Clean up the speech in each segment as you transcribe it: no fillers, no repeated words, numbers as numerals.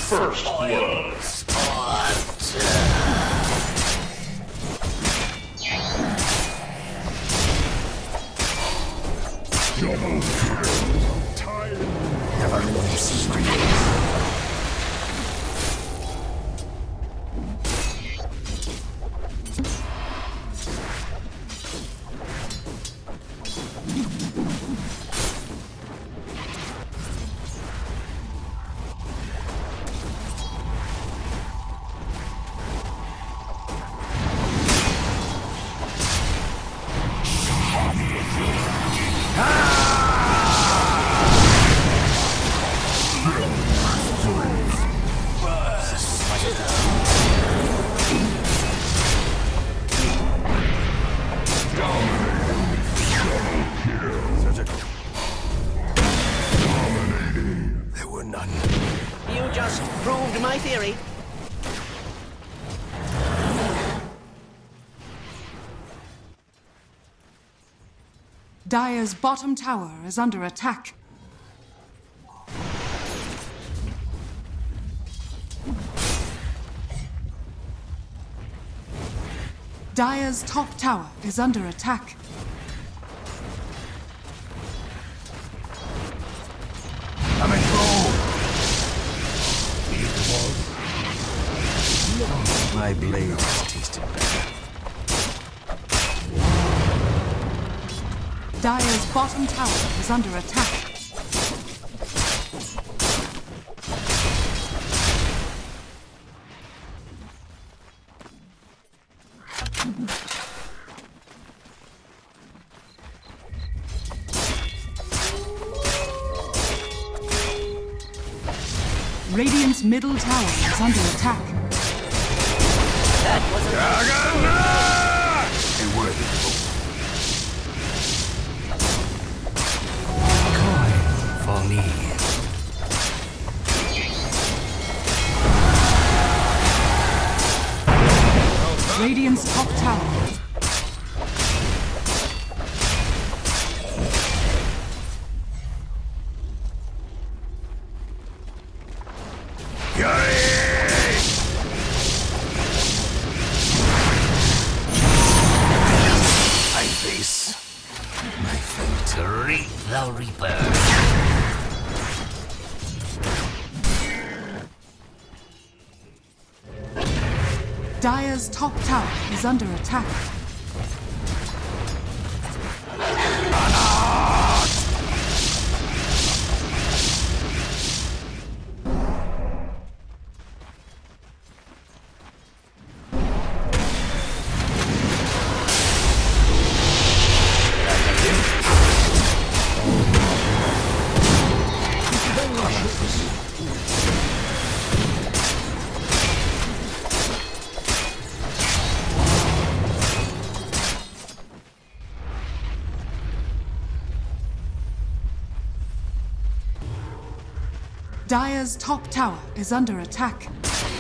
First blood. Double kill. Time. Never lost. You just proved my theory. Dire's bottom tower is under attack. Dire's top tower is under attack. Coming through. My blade tasted better. Dire's bottom tower is under attack. Radiant's middle tower is under attack. That was a A worthy coin for me. Radiant's top tower. I face my fate to reap the reaper. Dire's top tower is under attack. Dire's top tower is under attack.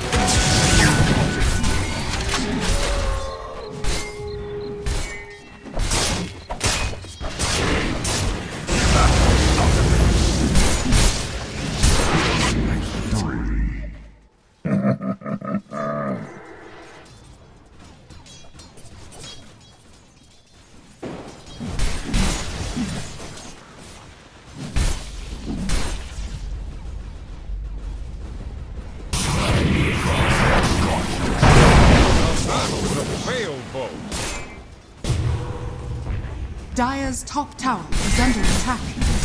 Dire's top tower is under attack.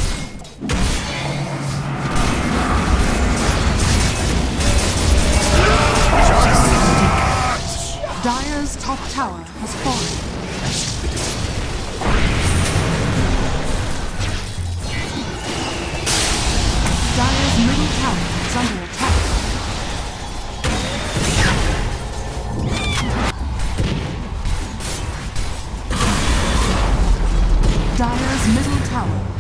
Dire's top tower has fallen. Dire's middle tower is under attack. Dire's middle tower